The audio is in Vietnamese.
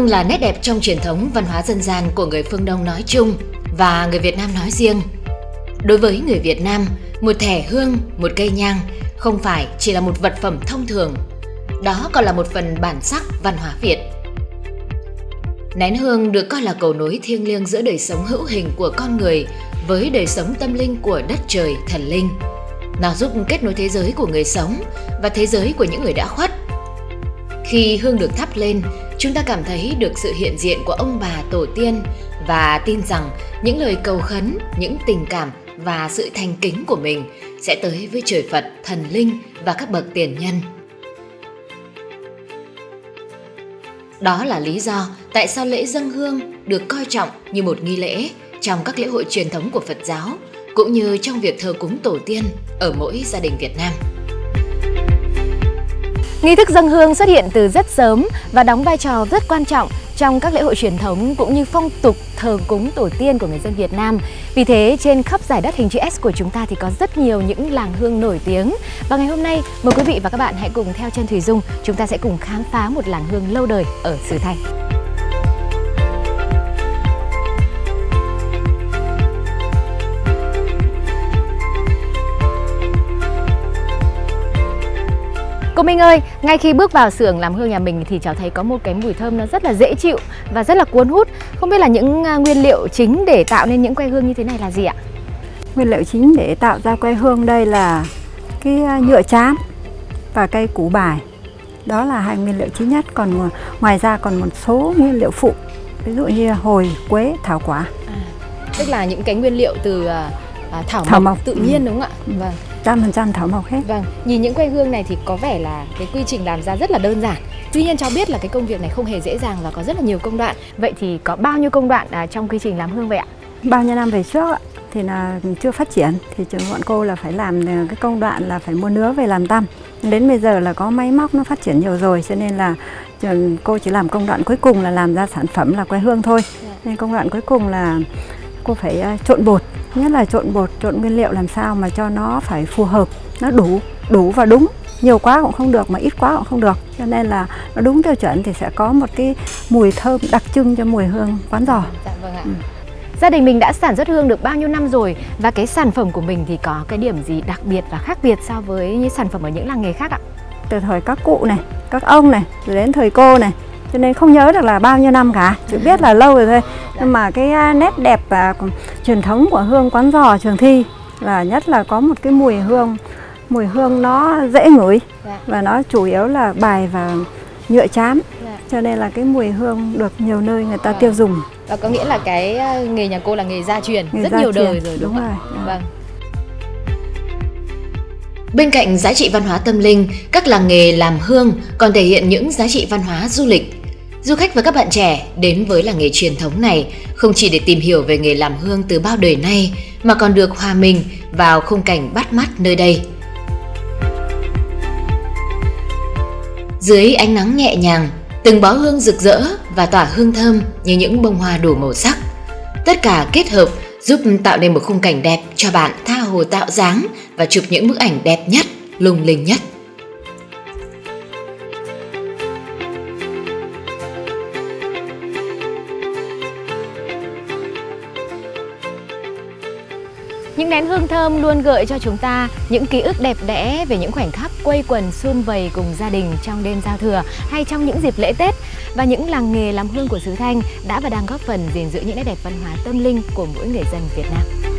hương là nét đẹp trong truyền thống văn hóa dân gian của người phương Đông nói chung và người Việt Nam nói riêng. Đối với người Việt Nam, một thẻ hương, một cây nhang không phải chỉ là một vật phẩm thông thường, đó còn là một phần bản sắc văn hóa Việt. Nén hương được coi là cầu nối thiêng liêng giữa đời sống hữu hình của con người với đời sống tâm linh của đất trời, thần linh. Nó giúp kết nối thế giới của người sống và thế giới của những người đã khuất. Khi hương được thắp lên, chúng ta cảm thấy được sự hiện diện của ông bà tổ tiên và tin rằng những lời cầu khấn, những tình cảm và sự thành kính của mình sẽ tới với trời Phật, thần linh và các bậc tiền nhân. Đó là lý do tại sao lễ dâng hương được coi trọng như một nghi lễ trong các lễ hội truyền thống của Phật giáo, cũng như trong việc thờ cúng tổ tiên ở mỗi gia đình Việt Nam. Nghi thức dâng hương xuất hiện từ rất sớm và đóng vai trò rất quan trọng trong các lễ hội truyền thống cũng như phong tục thờ cúng tổ tiên của người dân Việt Nam. Vì thế, trên khắp giải đất hình chữ S của chúng ta thì có rất nhiều những làng hương nổi tiếng. Và ngày hôm nay, mời quý vị và các bạn hãy cùng theo chân Thùy Dung, chúng ta sẽ cùng khám phá một làng hương lâu đời ở xứ Thanh. Cô Minh ơi, ngay khi bước vào xưởng làm hương nhà mình thì cháu thấy có một cái mùi thơm nó rất là dễ chịu và rất là cuốn hút. Không biết là những nguyên liệu chính để tạo nên những que hương như thế này là gì ạ? Nguyên liệu chính để tạo ra que hương đây là cái nhựa trám và cây củ bài. Đó là hai nguyên liệu chính nhất, còn ngoài ra còn một số nguyên liệu phụ, ví dụ như hồi, quế, thảo quả. Tức là những cái nguyên liệu từ thảo mộc tự nhiên đúng không ạ? Vâng. 100% thảo mộc hết. Vâng, nhìn những que hương này thì có vẻ là cái quy trình làm ra rất là đơn giản. Tuy nhiên cháu biết là cái công việc này không hề dễ dàng và có rất là nhiều công đoạn. Vậy thì có bao nhiêu công đoạn trong quy trình làm hương vậy ạ? Bao nhiêu năm về trước thì là chưa phát triển thì trường bọn cô là phải làm cái công đoạn là phải mua nứa về làm tăm. Đến bây giờ là có máy móc nó phát triển nhiều rồi, cho nên là cô chỉ làm công đoạn cuối cùng là làm ra sản phẩm là que hương thôi. Nên công đoạn cuối cùng là cô phải trộn bột, nhất là trộn bột, trộn nguyên liệu làm sao mà cho nó phải phù hợp, nó đủ và đúng. Nhiều quá cũng không được mà ít quá cũng không được, cho nên là nó đúng tiêu chuẩn thì sẽ có một cái mùi thơm đặc trưng cho mùi hương quán giò. Dạ vâng ạ. Gia đình mình đã sản xuất hương được bao nhiêu năm rồi và cái sản phẩm của mình thì có cái điểm gì đặc biệt và khác biệt so với những sản phẩm ở những làng nghề khác ạ? Từ thời các cụ này, các ông này, rồi đến thời cô này, cho nên không nhớ được là bao nhiêu năm cả, chỉ biết là lâu rồi thôi. Nhưng mà cái nét đẹp và truyền thống của hương quán giò Trường Thi là nhất là có một cái mùi hương nó dễ ngửi và nó chủ yếu là bài và nhựa trám, cho nên là cái mùi hương được nhiều nơi người ta tiêu dùng. Và có nghĩa là cái nghề nhà cô là nghề gia truyền, rất nhiều đời rồi đúng không ạ? Vâng. Bên cạnh giá trị văn hóa tâm linh, các làng nghề làm hương còn thể hiện những giá trị văn hóa du lịch. Du khách và các bạn trẻ đến với làng nghề truyền thống này không chỉ để tìm hiểu về nghề làm hương từ bao đời nay mà còn được hòa mình vào khung cảnh bắt mắt nơi đây. Dưới ánh nắng nhẹ nhàng, từng bó hương rực rỡ và tỏa hương thơm như những bông hoa đủ màu sắc. Tất cả kết hợp giúp tạo nên một khung cảnh đẹp cho bạn tha hồ tạo dáng và chụp những bức ảnh đẹp nhất, lung linh nhất. Những nén hương thơm luôn gợi cho chúng ta những ký ức đẹp đẽ về những khoảnh khắc quây quần sum vầy cùng gia đình trong đêm giao thừa hay trong những dịp lễ Tết. Và những làng nghề làm hương của xứ Thanh đã và đang góp phần gìn giữ những nét đẹp văn hóa tâm linh của mỗi người dân Việt Nam.